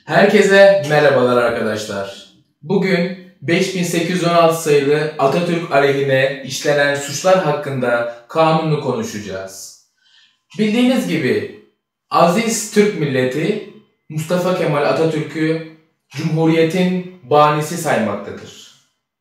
Herkese merhabalar arkadaşlar. Bugün 5816 sayılı Atatürk aleyhine işlenen suçlar hakkında kanunu konuşacağız. Bildiğiniz gibi aziz Türk milleti Mustafa Kemal Atatürk'ü Cumhuriyet'in banisi saymaktadır.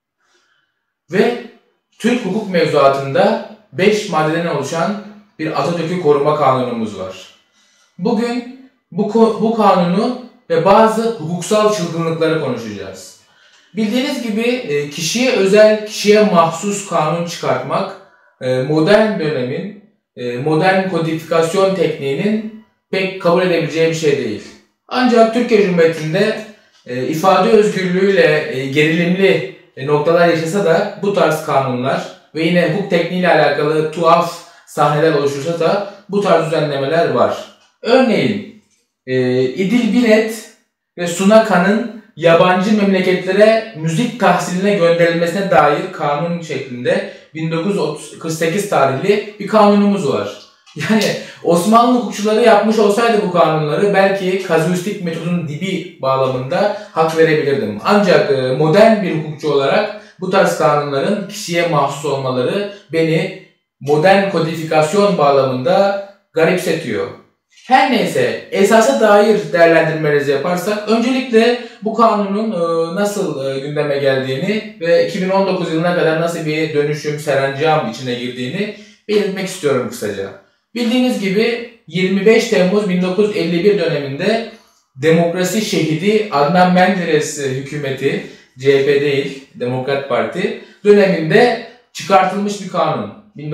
Ve Türk hukuk mevzuatında 5 maddeden oluşan bir Atatürk'ü koruma kanunumuz var. Bugün bu kanunu ve bazı hukuksal çılgınlıkları konuşacağız. Bildiğiniz gibi kişiye özel, kişiye mahsus kanun çıkartmak modern dönemin, modern kodifikasyon tekniğinin pek kabul edebileceği bir şey değil. Ancak Türkiye Cumhuriyeti'nde ifade özgürlüğüyle gerilimli noktalar yaşasa da bu tarz kanunlar ve yine hukuk tekniğiyle alakalı tuhaf sahneler oluşursa da bu tarz düzenlemeler var. Örneğin İdil Binet ve Suna Kan'ın yabancı memleketlere müzik tahsiline gönderilmesine dair kanun şeklinde 1948 tarihli bir kanunumuz var. Yani Osmanlı hukukçuları yapmış olsaydı bu kanunları belki kazuistik metodun dibi bağlamında hak verebilirdim. Ancak modern bir hukukçu olarak bu tarz kanunların kişiye mahsus olmaları beni modern kodifikasyon bağlamında garipsetiyor. Her neyse, esasa dair değerlendirmelerimizi yaparsak, öncelikle bu kanunun nasıl gündeme geldiğini ve 2019 yılına kadar nasıl bir dönüşüm, serencam içine girdiğini belirtmek istiyorum kısaca. Bildiğiniz gibi 25 Temmuz 1951 döneminde Demokrasi Şehidi Adnan Menderes hükümeti, CHP değil, Demokrat Parti döneminde çıkartılmış bir kanun,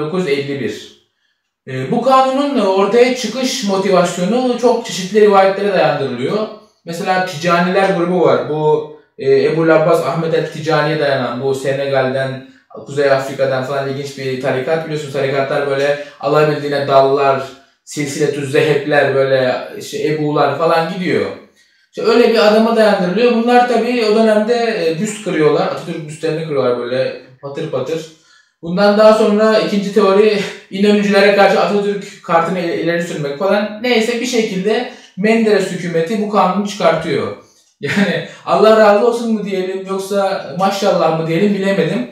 1951. Bu kanunun ortaya çıkış motivasyonu çok çeşitli rivayetlere dayandırılıyor. Mesela Ticaniler grubu var. Bu Ebu'l Abbas Ahmet el-Ticani'ye dayanan, bu Senegal'den, Kuzey Afrika'dan falan ilginç bir tarikat. Biliyorsunuz tarikatlar böyle alabildiğine dallar, silsiletü zehepler, böyle işte Ebu'lar falan gidiyor. İşte öyle bir adama dayandırılıyor. Bunlar tabii o dönemde büst kırıyorlar. Atatürk büstlerini kırıyorlar böyle patır patır. Bundan daha sonra ikinci teori İnönücülere karşı Atatürk kartını ileri sürmek falan. Neyse bir şekilde Menderes hükümeti bu kanunu çıkartıyor. Yani Allah razı olsun mu diyelim yoksa maşallah mı diyelim bilemedim.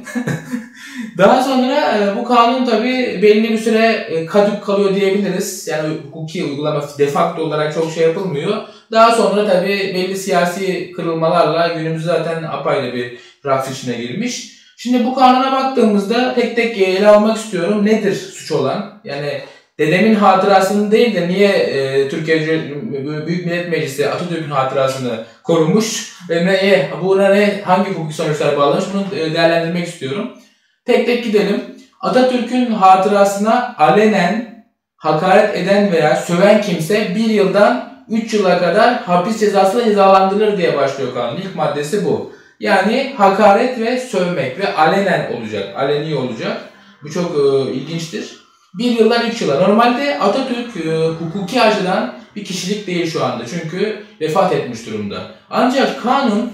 Daha sonra bu kanun tabii belli bir süre kadük kalıyor diyebiliriz. Yani hukuki uygulama de facto olarak çok şey yapılmıyor. Daha sonra tabii belli siyasi kırılmalarla günümüz zaten apayrı bir raf içine girmiş. Şimdi bu kanuna baktığımızda tek tek ele almak istiyorum. Nedir suç olan? Yani dedemin hatırasını değil de niye Türkiye Büyük Millet Meclisi Atatürk'ün hatırasını korumuş ve hangi hukuki sonuçlar bağlamış bunu değerlendirmek istiyorum. Tek tek gidelim. Atatürk'ün hatırasına alenen hakaret eden veya söven kimse 1 yıldan 3 yıla kadar hapis cezasıyla cezalandırılır diye başlıyor kanun. İlk maddesi bu. Yani hakaret ve sövmek ve alenen olacak, aleni olacak. Bu çok ilginçtir. 1 yıldan 3 yıla. Normalde Atatürk hukuki açıdan bir kişilik değil şu anda. Çünkü vefat etmiş durumda. Ancak kanun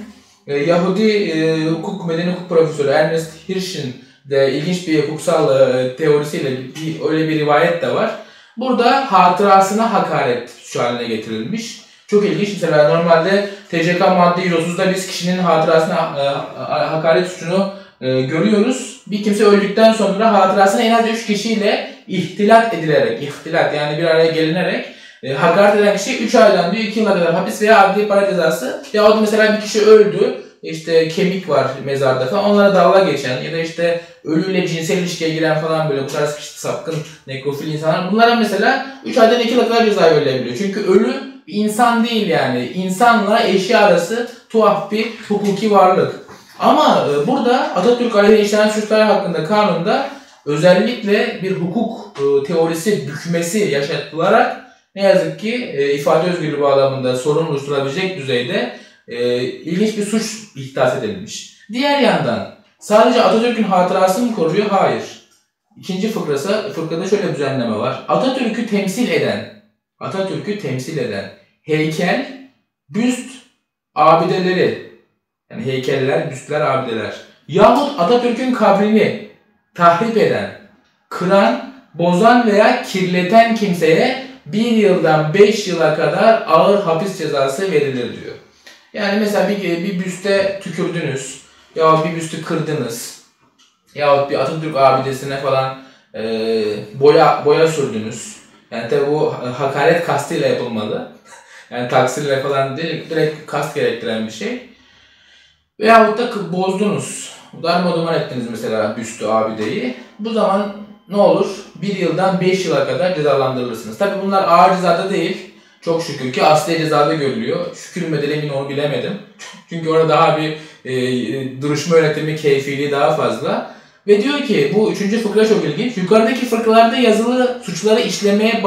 Yahudi medeni hukuk profesörü Ernest Hirsch'in de ilginç bir hukuksal teorisiyle öyle bir rivayet de var. Burada hatırasına hakaret suç haline getirilmiş. Çok ilginç. Mesela normalde TCK madde 130'da biz kişinin hatırasına hakaret suçunu görüyoruz. Bir kimse öldükten sonra hatırasına en az 3 kişiyle ihtilat edilerek, yani bir araya gelinerek hakaret eden kişi 3 aydan 2 yıla kadar hapis veya adli para cezası. Ya da mesela bir kişi öldü, işte kemik var mezarda falan, onlara dalga geçen ya da işte ölüyle cinsel ilişkiye giren falan böyle bu tarz sapkın, nekrofil insanlar. Bunlara mesela 3 aydan 2 yıla kadar ceza verilebiliyor. Çünkü ölü İnsan değil yani. İnsanla eşya arası tuhaf bir hukuki varlık. Ama burada Atatürk aleyhine işlenen suçlar hakkında kanunda özellikle bir hukuk teorisi bükmesi yaşatılarak ne yazık ki ifade özgürlüğü bağlamında sorun oluşturabilecek düzeyde ilginç bir suç ihdas edilmiş. Diğer yandan sadece Atatürk'ün hatırasını mı koruyor? Hayır. İkinci fıkrada şöyle bir düzenleme var. Atatürk'ü temsil eden heykel, büst, abideleri, yani heykeller, büstler, abideler yahut Atatürk'ün kabrini tahrip eden, kıran, bozan veya kirleten kimseye 1 yıldan 5 yıla kadar ağır hapis cezası verilir diyor. Yani mesela bir büste tükürdünüz, ya bir büstü kırdınız, ya bir Atatürk abidesine falan boya sürdünüz. Yani tabi bu hakaret kastıyla yapılmalı. Yani taksirle falan değil, direkt kast gerektiren bir şey. Veyahut da bozdunuz. Darmadağın ettiniz mesela büstü abideyi. Bu zaman ne olur? 1 yıldan 5 yıla kadar cezalandırılırsınız. Tabi bunlar ağır cezada değil. Çok şükür ki asli cezada görülüyor. Şükür müdür emin onu bilemedim. Çünkü orada daha bir duruşma yönetimi keyfiliği daha fazla. Ve diyor ki bu 3. fıkra çok ilginç. Yukarıdaki fıkralarda yazılı suçları işlemeye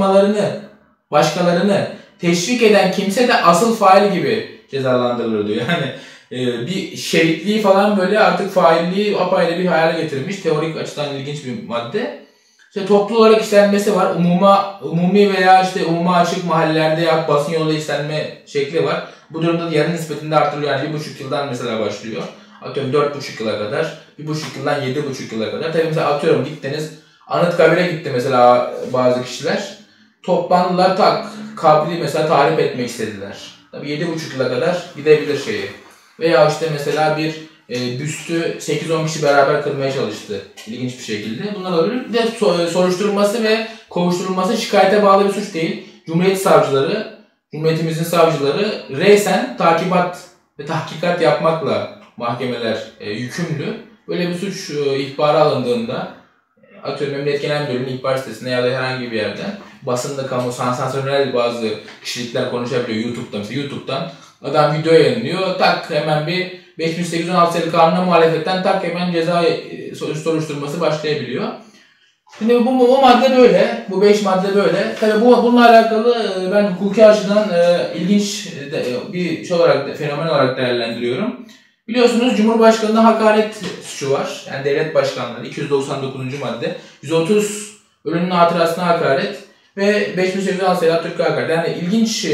başkalarını teşvik eden kimse de asıl fail gibi cezalandırılır diyor. Yani bir şehitliği falan böyle artık failliği apayrı bir hayale getirmiş. Teorik açıdan ilginç bir madde. İşte toplu olarak işlenmesi var. Umumi veya işte umuma açık mahallelerde ya basın yoluyla işlenme şekli var. Bu durumda da yarı nispetinde artırılıyor. Yani 1,5 yıldan mesela başlıyor. Atıyorum 4,5 yıla kadar. 1,5 yıldan 7,5 yıla kadar. Tabii mesela atıyorum gittiniz. Anıtkabir'e gitti mesela bazı kişiler. Toplandılar kabri mesela tahrip etmek istediler. Tabii 7,5 yıla kadar gidebilir şeyi. Veya işte mesela bir büstü 8-10 kişi beraber kırmaya çalıştı. İlginç bir şekilde. Bunlar olabilir. Bir de soruşturulması ve kovuşturulması şikayete bağlı bir suç değil. Cumhuriyetimizin savcıları reysen takibat ve tahkikat yapmakla mahkemeler yükümlü. Böyle bir suç ihbarı alındığında atıyorum Emniyet Genel Müdürlüğü'nün ihbar sitesine ya da herhangi bir yerden basında sansasyonel bazı kişilikler konuşabiliyor YouTube'da mesela YouTube'dan adam video yayınlıyor hemen bir 5816 sayılı kanuna muhalefetten hemen ceza soruşturması başlayabiliyor. Şimdi bu madde böyle, bu 5 madde böyle. Tabii bununla alakalı ben hukuki açıdan ilginç bir şey olarak, fenomen olarak değerlendiriyorum. Biliyorsunuz Cumhurbaşkanı'na hakaret suçu var. Yani devlet başkanları 299. madde. 130 ölümün hatırasına hakaret ve 5816 sayılı Atatürk'e hakaret. Yani ilginç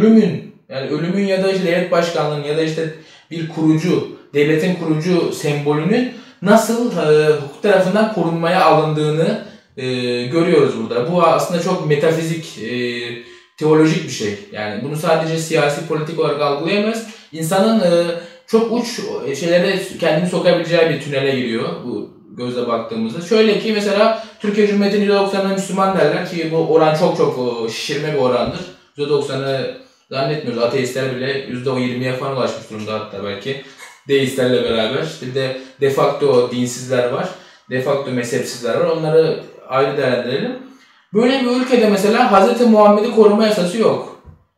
ölümün ya da işte devlet başkanlığının ya da işte bir devletin kurucu sembolünün nasıl hukuk tarafından korunmaya alındığını görüyoruz burada. Bu aslında çok metafizik, teolojik bir şey. Yani bunu sadece siyasi, politik olarak algılayamayız. İnsanın çok uç şeylere kendini sokabileceği bir tünele giriyor bu gözle baktığımızda. Şöyle ki mesela Türkiye Cumhuriyeti'nin %90'ı Müslüman derler ki bu oran çok şişirme bir orandır. %90'ı zannetmiyoruz. Ateistler bile %20'ye falan ulaşmış durumda hatta belki. Deistlerle beraber. İşte de facto dinsizler var. De facto mezhepsizler var. Onları ayrı değerlendirelim. Böyle bir ülkede mesela Hz. Muhammed'i koruma yasası yok.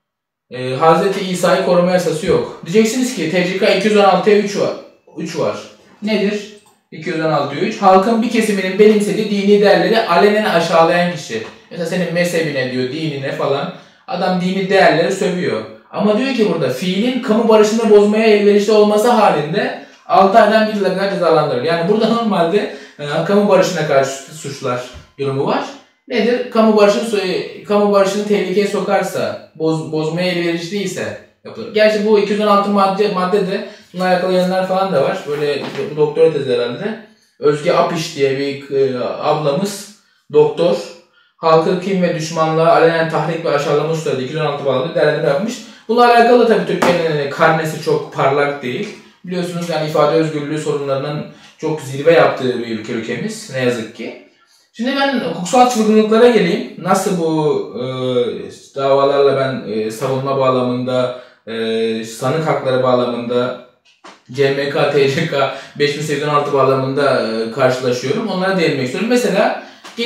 Hz. İsa'yı koruma yasası yok. Diyeceksiniz ki TCK 216'ya 3 var. Nedir? 216'ya 3. Halkın bir kesiminin benimsediği dini değerleri alenen aşağılayan kişi. Mesela senin mezhebine diyor, dinine falan. Adam dini değerleri sövüyor. Ama diyor ki burada fiilin kamu barışını bozmaya elverişli olması halinde 6 aydan 1 yıla kadar cezalandırılır. Yani burada normalde kamu barışına karşı suçlar durumu var. Nedir? Kamu barışını tehlikeye sokarsa, bozmaya elverişliyse yapılır. Gerçi bu 216 madde de bununla alakalı yanlar falan da var. Böyle bu doktora tezi herhalde. Özge Apiş diye bir ablamız doktor. Halkı kim ve düşmanlığa alenen tahrik ve aşağılama suçları 216 bağlı değerlendirme yapmış. Bununla alakalı tabii Türkiye'nin karnesi çok parlak değil. Biliyorsunuz yani ifade özgürlüğü sorunlarının çok zirve yaptığı bir ülkemiz ne yazık ki. Şimdi ben hukuksal çılgınlıklara geleyim. Nasıl bu davalarla ben savunma bağlamında, sanık hakları bağlamında, CMK, TCK 5816 bağlamında karşılaşıyorum. Onlara değinmek istiyorum. Mesela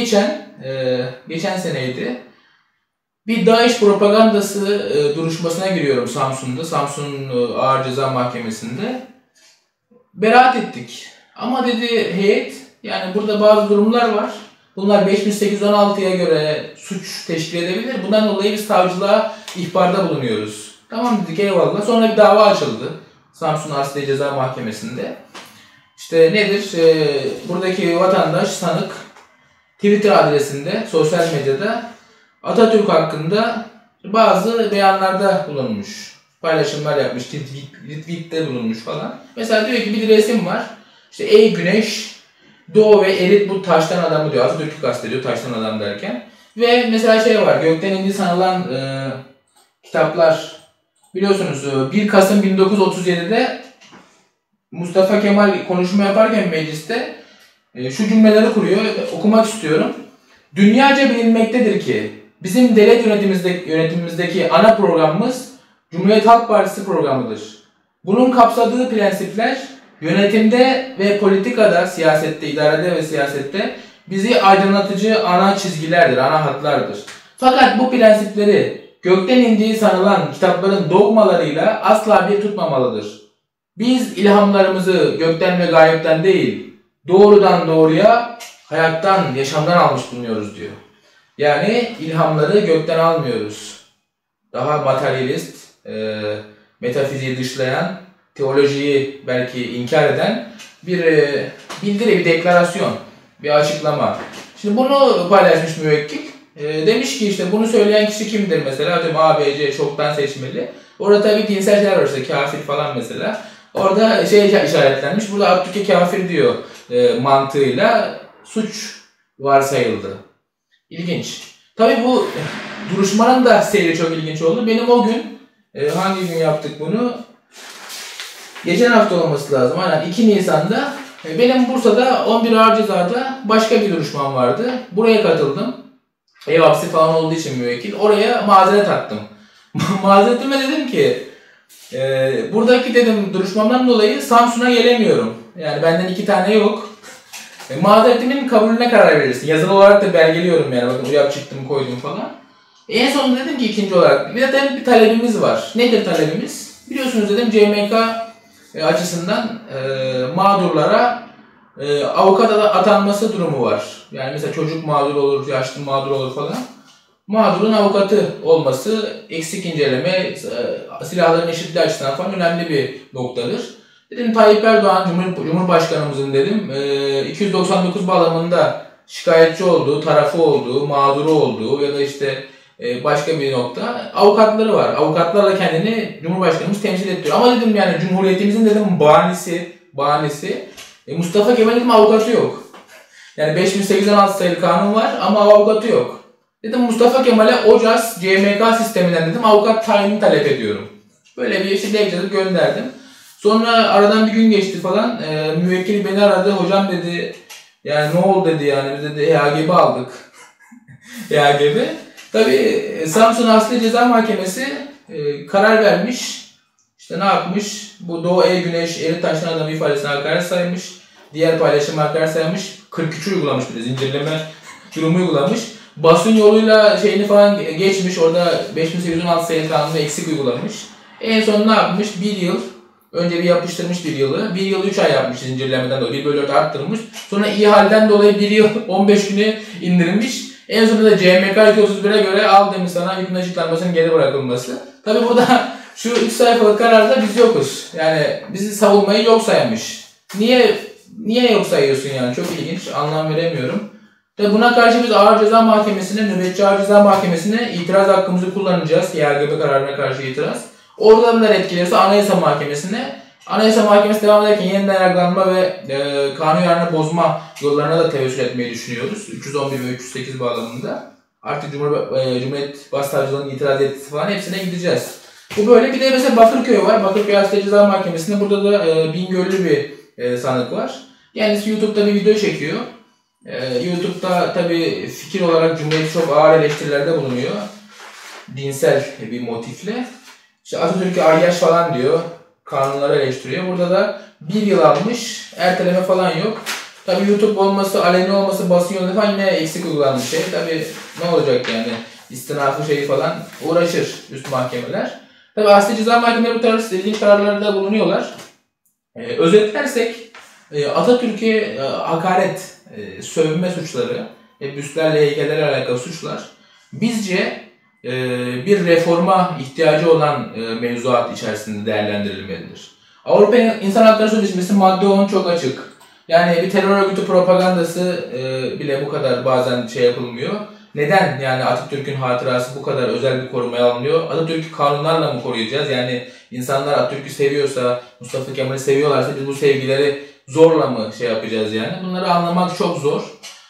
geçen seneydi. Bir DAEŞ propagandası duruşmasına giriyorum Samsun'da. Samsun Ağır Ceza Mahkemesi'nde. Beraat ettik. Ama dedi heyet, yani burada bazı durumlar var. Bunlar 5816'ya göre suç teşkil edebilir. Bundan dolayı biz savcılığa ihbarda bulunuyoruz. Tamam dedik, eyvallah. Sonra bir dava açıldı. Samsun Asliye Ceza Mahkemesi'nde. İşte nedir? Buradaki vatandaş, sanık Twitter adresinde, sosyal medyada Atatürk hakkında bazı beyanlarda bulunmuş. Paylaşımlar yapmış, retweet'te bulunmuş falan. Mesela diyor ki bir resim var. İşte ey güneş, doğu ve erit bu taştan adamı diyor. Atatürk'ü kastediyor taştan adam derken. Ve mesela şey var, gökten indi sanılan kitaplar Biliyorsunuz 1 Kasım 1937'de Mustafa Kemal konuşma yaparken mecliste şu cümleleri kuruyor. Okumak istiyorum. Dünyaca bilinmektedir ki bizim devlet yönetimimizdeki ana programımız Cumhuriyet Halk Partisi programıdır. Bunun kapsadığı prensipler yönetimde ve politikada, siyasette, idarede ve siyasette bizi aydınlatıcı ana çizgilerdir, ana hatlardır. Fakat bu prensipleri gökten indiği sanılan kitapların dogmalarıyla asla bir tutmamalıdır. Biz ilhamlarımızı gökten ve gayipten değil, doğrudan doğruya hayattan, yaşamdan almış bulunuyoruz diyor. Yani ilhamları gökten almıyoruz. Daha materyalist, metafiziği dışlayan, teolojiyi belki inkar eden bir bildiri, bir deklarasyon, bir açıklama. Şimdi bunu paylaşmış müvekkil. Demiş ki işte bunu söyleyen kişi kimdir mesela? Atıyorum A, B, C çoktan seçmeli. Orada tabii dinsel şeyler var işte kafir falan mesela. Orada işaretlenmiş. Burada Atatürk'e kafir diyor mantığıyla suç varsayıldı. İlginç. Tabii bu duruşmanın da seyri çok ilginç oldu. Benim o gün hangi gün yaptık bunu? Geçen hafta olması lazım. Aynen 2 Nisan'da benim Bursa'da 11 Ağır Ceza'da başka bir duruşmam vardı. Buraya katıldım. Ev hapsi falan olduğu için müvekkil. Oraya mazeret attım. Mazeretime dedim ki buradaki dedim duruşmamdan dolayı Samsun'a gelemiyorum. Yani benden 2 tane yok. Mazeretimin kabulüne karar verirsin. Yazılı olarak da belgeliyorum yani. Bakın buraya çıktım koydum falan. En sonunda dedim ki ikinci olarak bir talebimiz var. Nedir talebimiz? Biliyorsunuz dedim CMK açısından mağdurlara avukat atanması durumu var. Yani mesela çocuk mağdur olur, yaşlı mağdur olur falan. Mağdurun avukatı olması eksik inceleme, silahların eşitliği açısından falan önemli bir noktadır. Dedim Tayyip Erdoğan Cumhurbaşkanımızın dedim 299 bağlamında şikayetçi olduğu, tarafı olduğu, mağduru olduğu ya da işte başka bir nokta avukatları var. Avukatlarla kendini Cumhurbaşkanımız temsil ettiriyor. Ama dedim yani Cumhuriyetimizin dedim bahanesi Mustafa Kemal dedim avukatı yok. Yani 5816 sayılı kanun var ama avukatı yok. Dedim Mustafa Kemal'e OCAS CMK sisteminden dedim avukat tayinini talep ediyorum. Böyle bir dilekçe gönderdim. Sonra aradan bir gün geçti falan. Müvekkil beni aradı. Hocam dedi yani ne oldu dedi yani biz dedi EAGB aldık. EAGB. Tabii Samsun Asliye Ceza Mahkemesi karar vermiş. İşte ne yapmış? Bu Doğu Güneş Eritaş'ın adamı ifadesine hakaret saymış. Diğer paylaşımı hakaret saymış. 43 uygulamış bir de zincirleme durumu uygulamış. Basın yoluyla şeyini falan geçmiş. Orada 5816 sayılı kanunu eksik uygulamış. En son ne yapmış? Bir yıl. Önce bir yapıştırmış bir yılı. 1 yıl 3 ay yapmış zincirlemeden dolayı. 1/4 arttırmış. Sonra ihaleden dolayı 1 yıl 15 güne indirilmiş. En sonunda da CMK 231'e göre al demiş sana hükmün açıklanmasının geri bırakılması. Tabi burada şu 3 sayfalık kararda biz yokuz. Yani bizi savunmayı yok saymış. Niye yok sayıyorsun yani? Çok ilginç. Anlam veremiyorum. Tabi buna karşı biz Ağır Ceza Mahkemesi'ne, Nöbetçi Ağır Ceza Mahkemesi'ne itiraz hakkımızı kullanacağız. YGB kararına karşı itiraz. Oradan da etkilirse Anayasa Mahkemesi'ne. Anayasa Mahkemesi devam ederken yeniden yargılanma ve kanun yararını bozma yollarına da tevessül etmeyi düşünüyoruz. 311 ve 308 bağlamında. Artık Cumhuriyet Başsavcılığı'nın itiraz etkisi falan hepsine gideceğiz. Bu böyle. Bir de mesela Bakırköy var. Bakırköy Asliye Ceza Mahkemesi'nde burada da Bingöllü bir sanık var. Kendisi YouTube'da bir video çekiyor. YouTube'da tabi fikir olarak Cumhuriyet'i çok ağır eleştirilerde bulunuyor. Dinsel bir motifle. İşte Atatürk'e ayyaş falan diyor. Kanunları eleştiriyor. Burada da 1 yıl almış. Erteleme falan yok. Tabi YouTube olması, aleni olması, basın yolu falan yine eksik uygulanmış şey. Tabi ne olacak yani? İstinafı şeyi falan uğraşır üst mahkemeler. Tabi Asliye Ceza Mahkemeleri bu tarz ilginç kararlarda bulunuyorlar. Özetlersek Atatürk'e hakaret, sövme suçları, büstlerle heykellerle alakalı suçlar bizce bir reforma ihtiyacı olan mevzuat içerisinde değerlendirilmelidir. Avrupa İnsan Hakları Sözleşmesi madde 10 çok açık. Yani bir terör örgütü propagandası bile bu kadar bazen şey yapılmıyor. Neden yani Atatürk'ün hatırası bu kadar özel bir korumaya alınıyor? Atatürk'ü kanunlarla mı koruyacağız? Yani insanlar Atatürk'ü seviyorsa, Mustafa Kemal'i seviyorlarsa biz bu sevgileri zorla mı şey yapacağız yani? Bunları anlamak çok zor.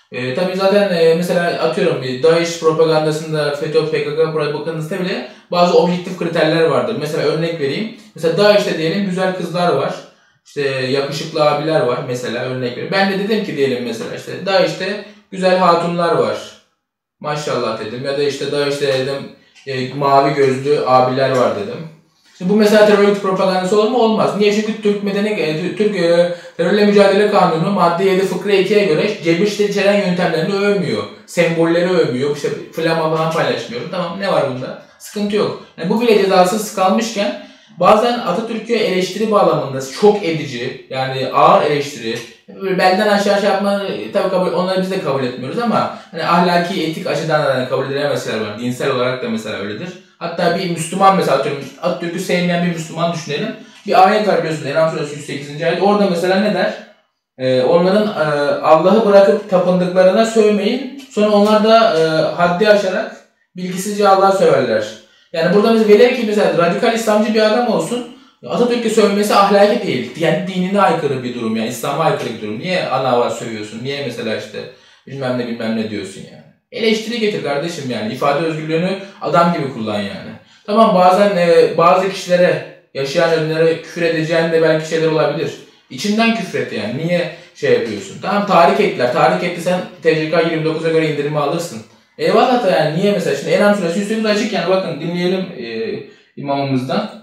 Tabii zaten mesela atıyorum bir DAEŞ propagandasında, FETÖ, PKK propagandasında bile bazı objektif kriterler vardır. Mesela örnek vereyim. Mesela DAEŞ'te diyelim güzel kızlar var. İşte yakışıklı abiler var mesela, örnek vereyim. Ben de dedim ki diyelim mesela işte DAEŞ'te güzel hatunlar var. Maşallah dedim. Ya da işte DAEŞ'te dedim mavi gözlü abiler var dedim. Şimdi bu mesela terör örgütü propagandası olur mu? Olmaz. Niye? Çünkü Türk Terörle Mücadele Kanunu madde 7 fıkra 2'ye göre cebir içeren yöntemlerini övmüyor. Sembolleri övmüyor. İşte flama falan paylaşmıyor. Tamam, ne var bunda? Sıkıntı yok. Yani bu bile cezasız kalmışken bazen Atatürk'ü eleştiri bağlamında çok edici, yani ağır eleştiri, belden aşağı yapma tabii onları biz de kabul etmiyoruz ama hani ahlaki, etik açıdan da kabul edilen meseleler var. Dinsel olarak da mesela öyledir. Hatta bir Müslüman mesela Atatürk'ü sevmeyen bir Müslüman düşünelim. Bir ayet var biliyorsunuz, En'am suresi 108. ayet. Orada mesela ne der? Onların Allah'ı bırakıp tapındıklarına sövmeyin. Sonra onlar da haddi aşarak bilgisizce Allah'ı söverler. Yani burada biz velev ki mesela radikal İslamcı bir adam olsun, Atatürk'ü sövmesi ahlaki değil. Yani dinine aykırı bir durum, yani İslam'a aykırı bir durum. Niye ana var sövüyorsun? Niye mesela işte bilmem ne diyorsun yani? Eleştiri getir kardeşim yani. İfade özgürlüğünü adam gibi kullan yani. Tamam, bazen bazı kişilere, yaşayan ölülere küfür edeceğin de belki şeyler olabilir. İçinden küfret yani. Niye şey yapıyorsun? Tamam, tahrik ettiler. Tahrik etti, TCK 29'a göre indirimi alırsın. Eyvallah da yani niye mesela? Şimdi En'am suresi 108 açık yani, bakın dinleyelim imamımızdan.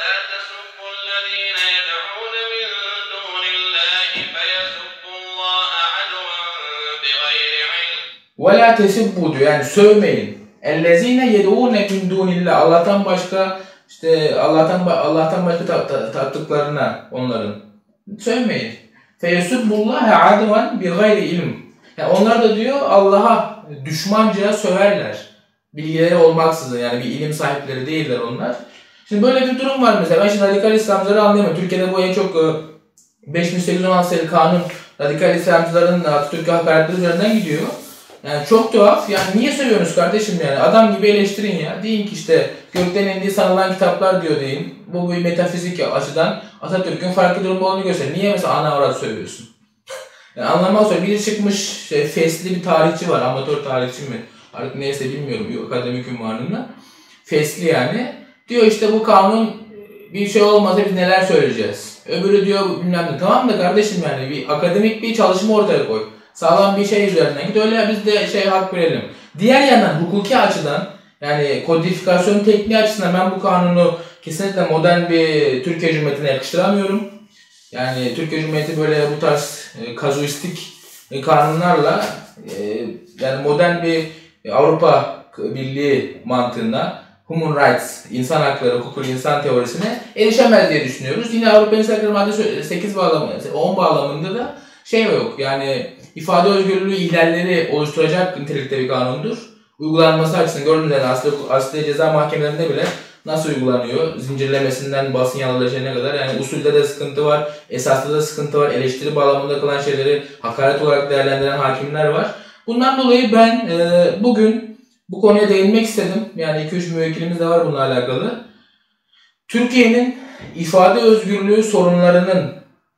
وَلَا تَسِبُّوا diyor, yani sövmeyin. اَلَّذ۪ينَ يَدْعُونَ مِنْ دُونِ اللّٰهِ Allah'tan başka, işte Allah'tan başka taptıklarına onların sövmeyin. فَيَسُبُّ اللّٰهَ عَدْوًا بِغَيْرِ ilm. Yani onlar da diyor Allah'a düşmanca söverler. Bilgileri olmaksızın, yani bir ilim sahipleri değiller onlar. Şimdi böyle bir durum var mesela. Ben şimdi radikal İslamcıları anlayamıyorum. Türkiye'de bu en çok 5816 sayılı kanun radikal İslamcıların Atatürk'e hakaretleri üzerinden gidiyor. Yani çok tuhaf. Yani niye seviyorsunuz kardeşim yani? Adam gibi eleştirin ya. Deyin ki işte gökten indiği sanılan kitaplar diyor deyin. Bu bir metafizik açıdan Atatürk'ün farklı durumda olduğunu gösterir. Niye mesela ana avrat söylüyorsun? Yani anlamaz sonra biri çıkmış fesli bir tarihçi var. Amatör tarihçi mi? Artık neyse bilmiyorum. Akademik ünvanında. Fesli yani. Diyor işte bu kanun bir şey olmasa biz neler söyleyeceğiz? Öbürü diyor bilmem ne. Tamam da kardeşim yani bir akademik bir çalışma ortaya koy. Sağlam bir şey üzerinden git, öyle biz de hak verelim. Diğer yandan hukuki açıdan, yani kodifikasyon tekniği açısından ben bu kanunu kesinlikle modern bir Türkiye Cumhuriyeti'ne yakıştıramıyorum. Yani Türkiye Cumhuriyeti böyle bu tarz kazuistik kanunlarla yani modern bir Avrupa Birliği mantığına, human rights, insan hakları, hukukul insan teorisine erişemez diye düşünüyoruz. Yine Avrupa İnsan Hakları madde 8 bağlamında, 10 bağlamında da şey yok yani, ifade özgürlüğü ihlalleri oluşturacak nitelikte bir kanundur. Uygulanması açısından gördüğünüz üzere asli ceza mahkemelerinde bile nasıl uygulanıyor? Zincirlemesinden basın yanlılaşına kadar, yani usulde de sıkıntı var, esasda da sıkıntı var, eleştiri bağlamında kılan şeyleri hakaret olarak değerlendiren hakimler var. Bundan dolayı ben bugün bu konuya değinmek istedim. Yani 2-3 müvekkilimiz de var bununla alakalı. Türkiye'nin ifade özgürlüğü sorunlarının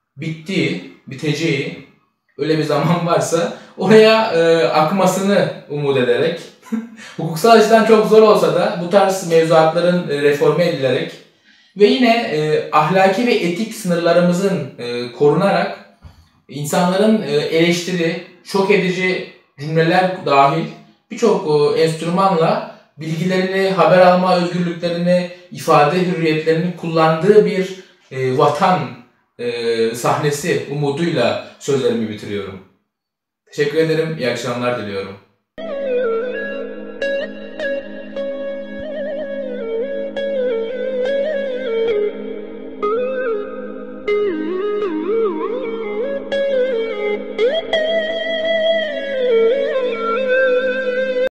biteceği öyle bir zaman varsa oraya akmasını umut ederek hukuksal açıdan çok zor olsa da bu tarz mevzuatların reforme edilerek ve yine ahlaki ve etik sınırlarımızın korunarak insanların eleştiri, şok edici cümleler dahil birçok enstrümanla bilgilerini, haber alma özgürlüklerini, ifade hürriyetlerini kullandığı bir vatan sahnesi umuduyla sözlerimi bitiriyorum. Teşekkür ederim, iyi akşamlar diliyorum.